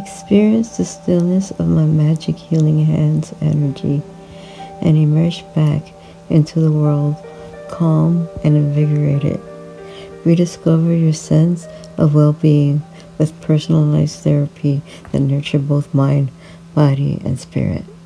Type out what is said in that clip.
experienced the stillness of my magic healing hands energy and emerged back into the world calm and invigorated. Rediscover your sense of well-being with personalized therapy that nurture both mind, body, and spirit.